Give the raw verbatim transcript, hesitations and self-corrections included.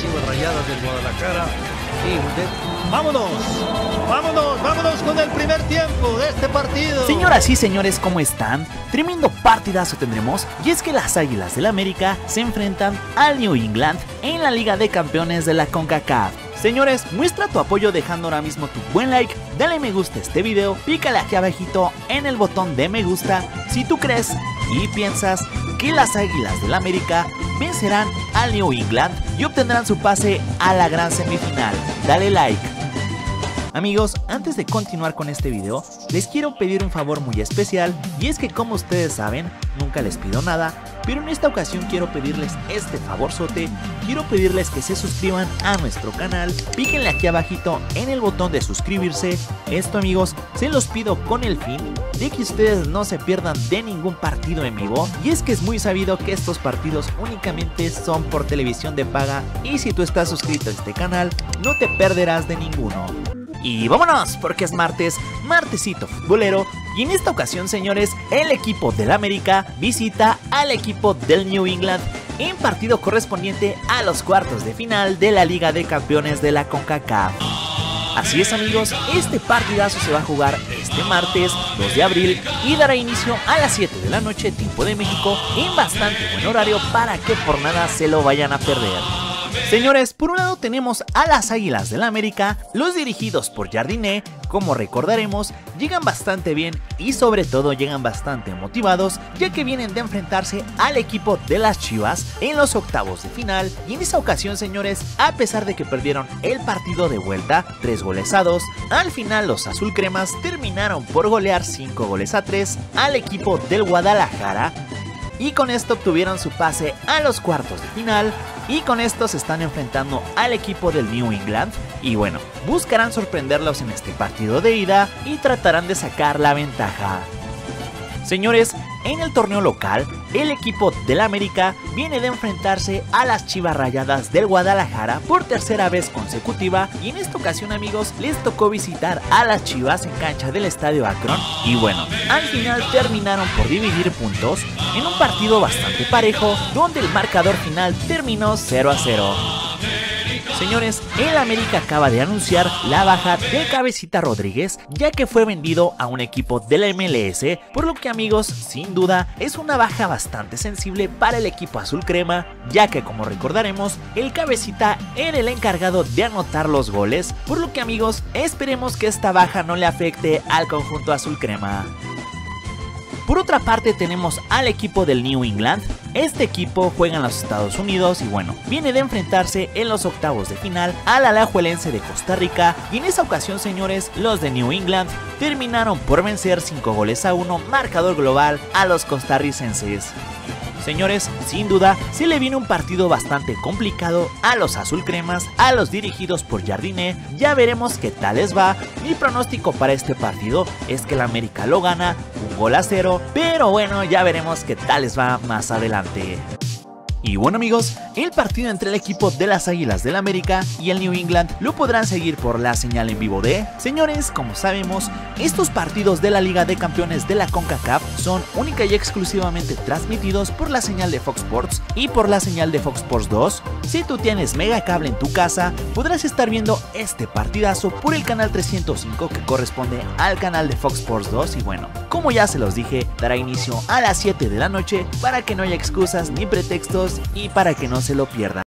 Chivas Rayadas del Guadalajara. Y de... ¡Vámonos! ¡Vámonos! ¡Vámonos con el primer tiempo de este partido! Señoras y señores, ¿cómo están? Tremendo partidazo tendremos, y es que las Águilas del América se enfrentan al New England en la Liga de Campeones de la CONCACAF. Señores, muestra tu apoyo dejando ahora mismo tu buen like, dale me gusta a este video, pícale aquí abajito en el botón de me gusta si tú crees y piensas que las Águilas del América vencerán al New England y obtendrán su pase a la gran semifinal. Dale like. Amigos, antes de continuar con este video, les quiero pedir un favor muy especial, y es que como ustedes saben, nunca les pido nada, pero en esta ocasión quiero pedirles este favorzote. Quiero pedirles que se suscriban a nuestro canal, píquenle aquí abajito en el botón de suscribirse. Esto, amigos, se los pido con el fin de que ustedes no se pierdan de ningún partido en vivo, y es que es muy sabido que estos partidos únicamente son por televisión de paga, y si tú estás suscrito a este canal, no te perderás de ninguno. Y vámonos, porque es martes, martesito futbolero, y en esta ocasión, señores, el equipo del América visita al equipo del New England en partido correspondiente a los cuartos de final de la Liga de Campeones de la CONCACAF. Así es, amigos, este partidazo se va a jugar este martes dos de abril y dará inicio a las siete de la noche, tiempo de México, en bastante buen horario para que por nada se lo vayan a perder. Señores, por un lado tenemos a las Águilas del América, los dirigidos por Jardiné. Como recordaremos, llegan bastante bien y sobre todo llegan bastante motivados, ya que vienen de enfrentarse al equipo de las Chivas en los octavos de final, y en esa ocasión, señores, a pesar de que perdieron el partido de vuelta tres goles a dos, al final los azulcremas terminaron por golear cinco goles a tres al equipo del Guadalajara, y con esto obtuvieron su pase a los cuartos de final, y con esto se están enfrentando al equipo del New England, y bueno, buscarán sorprenderlos en este partido de ida y tratarán de sacar la ventaja. Señores, en el torneo local, el equipo del América viene de enfrentarse a las Chivas Rayadas del Guadalajara por tercera vez consecutiva, y en esta ocasión, amigos, les tocó visitar a las Chivas en cancha del Estadio Akron, y bueno, al final terminaron por dividir puntos en un partido bastante parejo, donde el marcador final terminó cero a cero. Señores, el América acaba de anunciar la baja de Cabecita Rodríguez, ya que fue vendido a un equipo de la M L S, por lo que, amigos, sin duda es una baja bastante sensible para el equipo azul crema, ya que, como recordaremos, el Cabecita era el encargado de anotar los goles, por lo que, amigos, esperemos que esta baja no le afecte al conjunto azul crema. Por otra parte tenemos al equipo del New England. Este equipo juega en los Estados Unidos y bueno, viene de enfrentarse en los octavos de final al Alajuelense de Costa Rica, y en esa ocasión, señores, los de New England terminaron por vencer cinco goles a uno, marcador global, a los costarricenses. Señores, sin duda, se le viene un partido bastante complicado a los azulcremas, a los dirigidos por Jardiné. Ya veremos qué tal les va. Mi pronóstico para este partido es que el América lo gana un gol a cero, pero bueno, ya veremos qué tal les va más adelante. Y bueno, amigos, el partido entre el equipo de las Águilas del América y el New England lo podrán seguir por la señal en vivo de... Señores, como sabemos, estos partidos de la Liga de Campeones de la CONCACAF son única y exclusivamente transmitidos por la señal de Fox Sports y por la señal de Fox Sports dos. Si tú tienes Mega Cable en tu casa, podrás estar viendo este partidazo por el canal trescientos cinco, que corresponde al canal de Fox Sports dos, y bueno, como ya se los dije, dará inicio a las siete de la noche para que no haya excusas ni pretextos y para que no se lo pierdan.